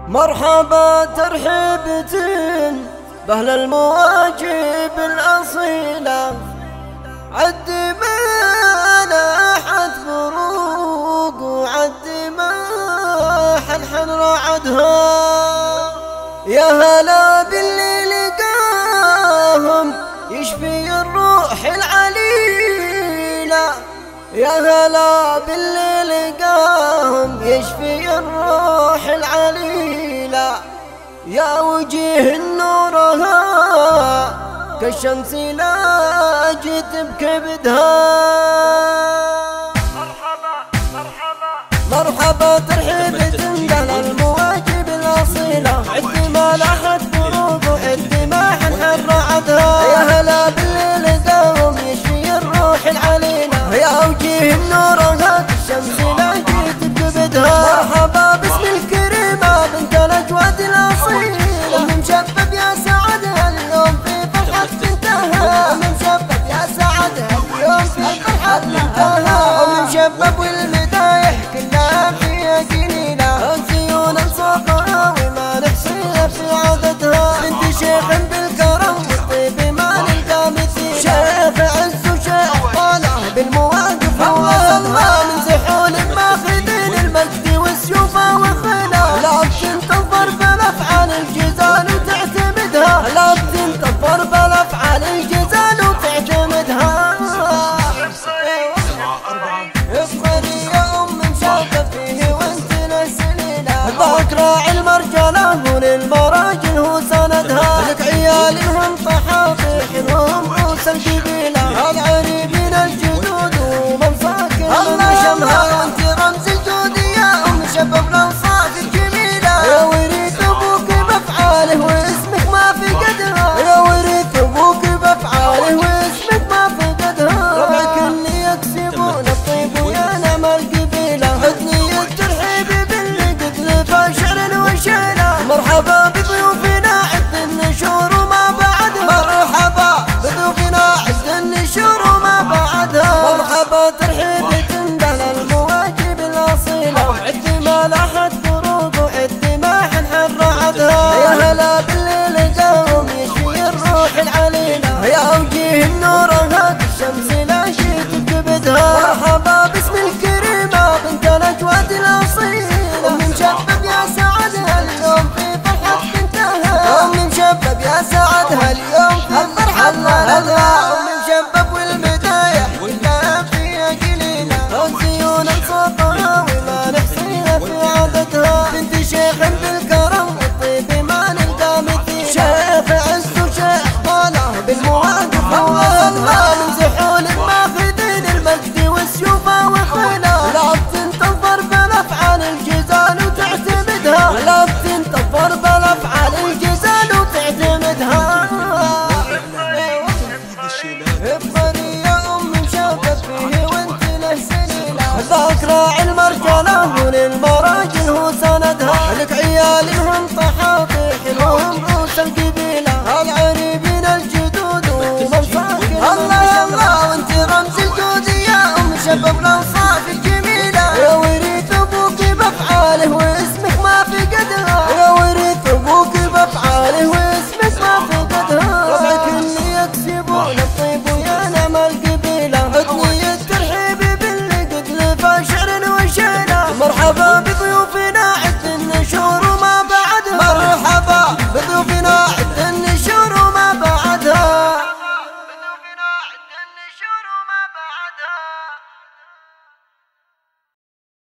مرحبا ترحيبة بأهل المواجب الأصيلة، عد ما لاحت فروق وعد ما حنحن رعدها. يا هلا باللي لقاهم يشفي الروح العليلة، يا هلا باللي لقاهم يشفي الروح العليلة. يا وجيه النورها كالشمس لا جيت بكبدها. مرحبا ترحيبة بأهل المواجب الأصيلة، عد ما لاحت فروق وعد ما حنحن رعدها. يا هلا باللي لقاهم يشفي الروح العليلة، يا وجيه النورها كالشمس لا جيت بكبدها. مرحبا باسم الكريمة بنت الأجواد الأصيلة، أم مشبب يا سعدها اليوم في فرحة بنتها، أم مشبب يا سعدها اليوم في فرحة بنتها. أم مشبب والمدايح كلها فيها جميلة، زيون الصقرة وما نحصيها في عادتها. بنت شيخ بالكرم والطيب ما نلقى مثيلها، شيخ عز وشيخ طالع بالمواقف ووصلها، من سحول ماخذين المجد والسيوفة وخلا. لا تنتظر بالأفعال الجزال وتعتمدها، لا تنتظر بالأفعال الجزال وتعتمدها. افخري يا أم مشافة فيه وانت نسليلة، ذاك راعي المرجلة وللمراجل هو سندها. لك عيال هم طحاطيح هم روس القبيلة، العريبين الجدود ومن ساكن من شمها. وانت رمز الجود يا أم شباب الأوصاف الجميلة، يا وريث أبوك بأفعاله واسمك ما في قدها، يا وريث أبوك بأفعاله واسمك ما في قدها. ربعك اللي يكسبون الطيب ويا نعم القبيلة، حزني الترحيب باللي قد لفى شعر وشيلة. مرحبا بضيوفنا عد النشور وما بعدها، مرحبا بضيوفنا عد النشور وما بعدها. مرحبا ترحيبة بأهل المواجب الأصيلة، عد ما لاحت فروق وعد ما حنحن رعدها. يا هلا باللي لقاهم يشفي الروح العليلة، يا وجيه النورها كالشمس لا جيت بكبدها. مرحبا باسم الكريمة بنت الأجواد الأصيلة، أم مشبب يا سعدها اليوم في فرحة بنتها، أم مشبب يا سعدها اليوم في فرحة بنتها. أم مشبب والمدايح كلها فيها قليلة، زيون السطرة وما نحصيها في عادتها. بنت شيخ بالكرم والطيب ما نلقى مثيلها، شيخ عز وشيخ طالع بالمواقف ووصلها، من سحول ماخذين المجد والسيوفة وخلا. لا تنتظر بالأفعال الجزال وتعتمدها، لا تنتظر بالأفعال الجزال وتعتمدها. افخري يا أم مشافة فيه وانت له سليلة، ذاك راعي المرجلة وللمراجل هو سندها. لك عيال هم طحاطيح هم روس القبيلة، العريبين الجدود ومن ساكن. الله الله وانت رمز الجود يا أم شباب الأوصاف الجميلة، يا وريث أبوك بأفعاله واسمك ما في قدها،